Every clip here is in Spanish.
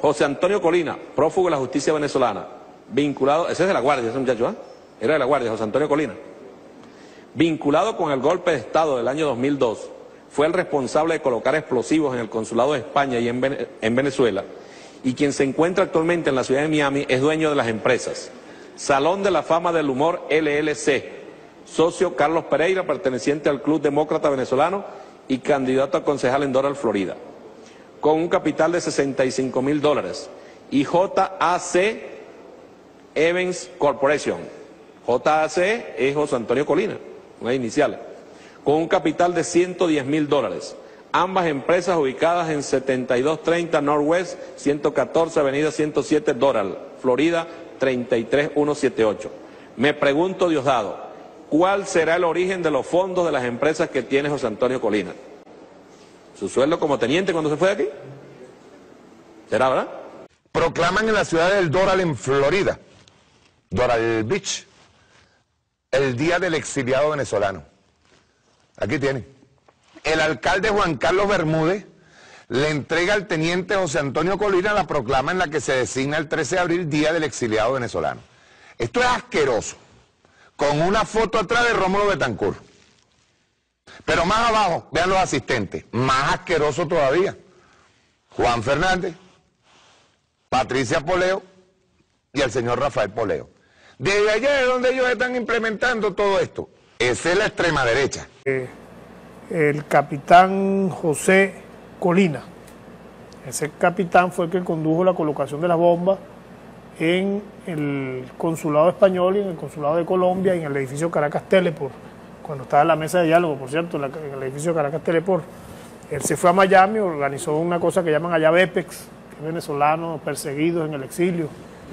José Antonio Colina, prófugo de la justicia venezolana, vinculado, ese es de La Guardia, ese muchacho, ¿eh? Era de La Guardia, José Antonio Colina. Vinculado con el golpe de Estado del año 2002, fue el responsable de colocar explosivos en el consulado de España y en Venezuela, y quien se encuentra actualmente en la ciudad de Miami es dueño de las empresas Salón de la Fama del Humor LLC, socio Carlos Pereira, perteneciente al Club Demócrata Venezolano y candidato a concejal en Doral, Florida, con un capital de $65.000, y JAC Events Corporation. JAC es José Antonio Colina, unas iniciales, con un capital de $110.000. Ambas empresas ubicadas en 7230 Northwest 114 Avenida 107 Doral, Florida 33178. Me pregunto, Diosdado, ¿cuál será el origen de los fondos de las empresas que tiene José Antonio Colina? ¿Su sueldo como teniente cuando se fue de aquí? ¿Será, verdad? Proclaman en la ciudad del Doral, en Florida, Doral Beach, el Día del Exiliado Venezolano. Aquí tiene. El alcalde Juan Carlos Bermúdez le entrega al teniente José Antonio Colina la proclama en la que se designa el 13 de abril Día del Exiliado Venezolano. Esto es asqueroso, con una foto atrás de Rómulo Betancourt. Pero más abajo, vean los asistentes, más asqueroso todavía. Juan Fernández, Patricia Poleo y el señor Rafael Poleo. Desde allá es donde ellos están implementando todo esto. Esa es la extrema derecha. El capitán José Colina, ese capitán fue el que condujo la colocación de las bombas en el consulado español y en el consulado de Colombia y en el edificio Caracas Teleport, cuando estaba en la mesa de diálogo, por cierto, en el edificio Caracas Teleport. Él se fue a Miami, organizó una cosa que llaman allá BEPEX, que es venezolanos perseguidos en el exilio,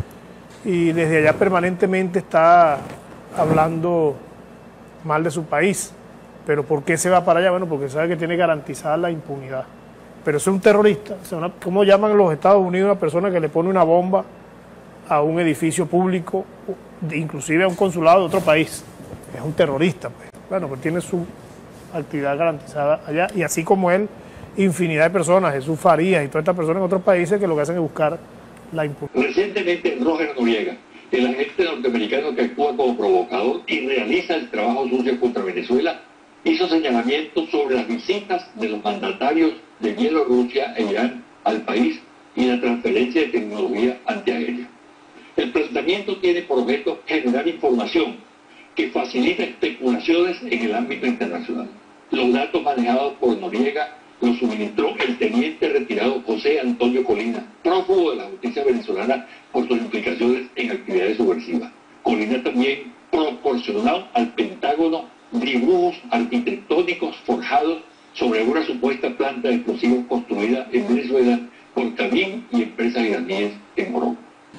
y desde allá permanentemente está hablando mal de su país. ¿Pero por qué se va para allá? Bueno, porque sabe que tiene garantizada la impunidad. Pero es un terrorista. ¿Cómo llaman los Estados Unidos a una persona que le pone una bomba a un edificio público, inclusive a un consulado de otro país? Es un terrorista, pues. Bueno, pues tiene su actividad garantizada allá. Y así como él, infinidad de personas, Jesús Farías y todas estas personas en otros países que lo que hacen es buscar la impunidad. Recientemente, Roger Noriega, el agente norteamericano que actúa como provocador y realiza el trabajo sucio contra Venezuela, hizo señalamientos sobre las visitas de los mandatarios de Bielorrusia e Irán al país y la transferencia de tecnología antiaérea. El planteamiento tiene por objeto generar información que facilita especulaciones en el ámbito internacional. Los datos manejados por Noriega los suministró el teniente retirado José Antonio Colina, prófugo de la justicia venezolana por sus implicaciones en actividades subversivas. Colina también proporcionó al Pentágono dibujos arquitectónicos forjados sobre una supuesta planta de explosivos construida en Venezuela por Cabin y empresas iraníes en Morón.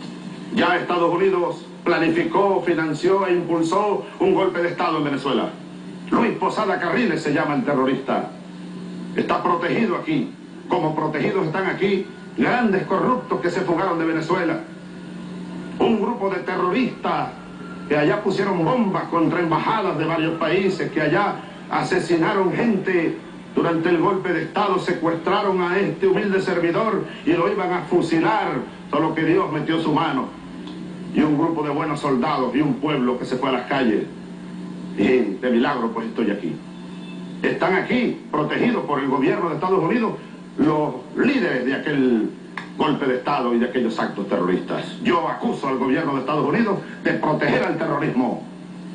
Ya Estados Unidos planificó, financió e impulsó un golpe de Estado en Venezuela. Luis Posada Carriles se llama el terrorista. Está protegido aquí, como protegidos están aquí grandes corruptos que se fugaron de Venezuela. Un grupo de terroristas que allá pusieron bombas contra embajadas de varios países, que allá asesinaron gente durante el golpe de Estado, secuestraron a este humilde servidor y lo iban a fusilar, solo que Dios metió su mano. Y un grupo de buenos soldados y un pueblo que se fue a las calles. Y de milagro pues estoy aquí. Están aquí, protegidos por el gobierno de Estados Unidos, los líderes de aquel golpe de Estado y de aquellos actos terroristas. Yo acuso al gobierno de Estados Unidos de proteger al terrorismo.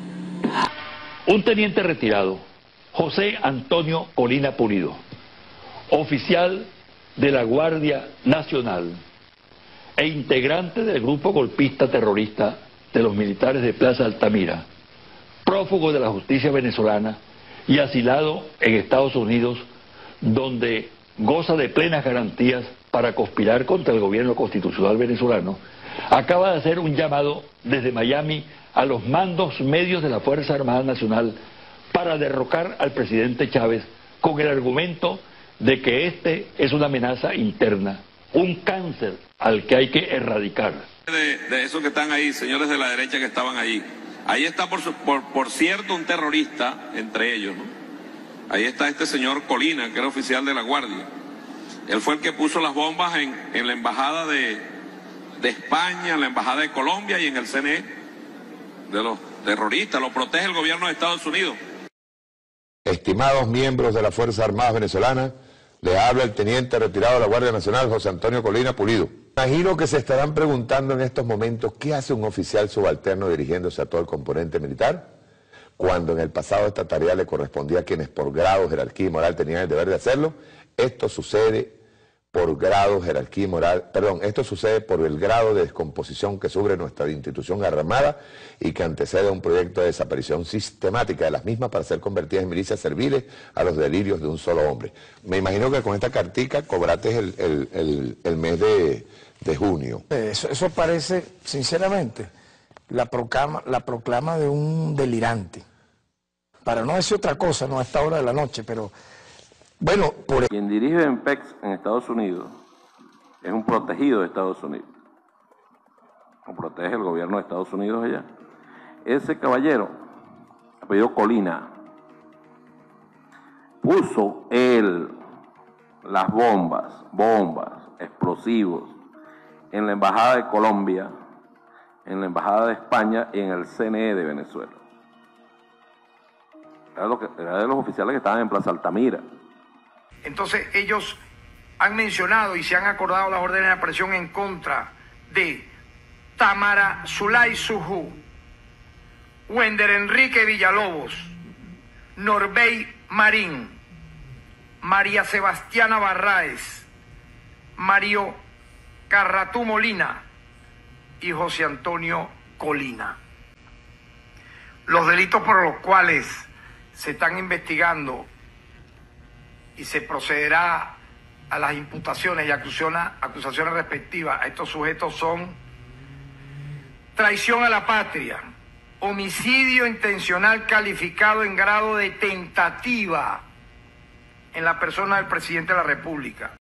Un teniente retirado, José Antonio Colina Pulido, oficial de la Guardia Nacional e integrante del grupo golpista terrorista de los militares de Plaza Altamira, prófugo de la justicia venezolana y asilado en Estados Unidos, donde goza de plenas garantías para conspirar contra el gobierno constitucional venezolano, acaba de hacer un llamado desde Miami a los mandos medios de la Fuerza Armada Nacional para derrocar al presidente Chávez con el argumento de que este es una amenaza interna, un cáncer al que hay que erradicar. De esos que están ahí, señores de la derecha que estaban ahí, ahí está por cierto un terrorista entre ellos, ¿no? Ahí está este señor Colina, que era oficial de la Guardia. Él fue el que puso las bombas en la embajada de España, en la embajada de Colombia y en el CNE de los terroristas. Lo protege el gobierno de Estados Unidos. Estimados miembros de las Fuerzas Armadas Venezolanas, les habla el teniente retirado de la Guardia Nacional, José Antonio Colina Pulido. Imagino que se estarán preguntando en estos momentos qué hace un oficial subalterno dirigiéndose a todo el componente militar, cuando en el pasado esta tarea le correspondía a quienes por grado, jerarquía y moral tenían el deber de hacerlo. Esto sucede por grado, jerarquía y moral, esto sucede por el grado de descomposición que sufre nuestra institución armada y que antecede a un proyecto de desaparición sistemática de las mismas para ser convertidas en milicias serviles a los delirios de un solo hombre. Me imagino que con esta cartica cobraste el mes de junio. Eso parece, sinceramente, la proclama de un delirante. Para no decir otra cosa, no a esta hora de la noche, pero... Bueno, Quien dirige EMPEX en Estados Unidos es un protegido de Estados Unidos. Lo protege el gobierno de Estados Unidos allá. Ese caballero, apellido Colina, puso él las bombas, explosivos, en la embajada de Colombia, en la embajada de España y en el CNE de Venezuela. Era de los oficiales que estaban en Plaza Altamira. entonces ellos han mencionado y se han acordado las órdenes de aprehensión en contra de Tamara Zulay Sujú, Wender Enrique Villalobos, Norbey Marín, María Sebastiana Barráez, Mario Carratú Molina y José Antonio Colina. Los delitos por los cuales se están investigando y se procederá a las imputaciones y acusaciones respectivas a estos sujetos son traición a la patria, homicidio intencional calificado en grado de tentativa en la persona del presidente de la República,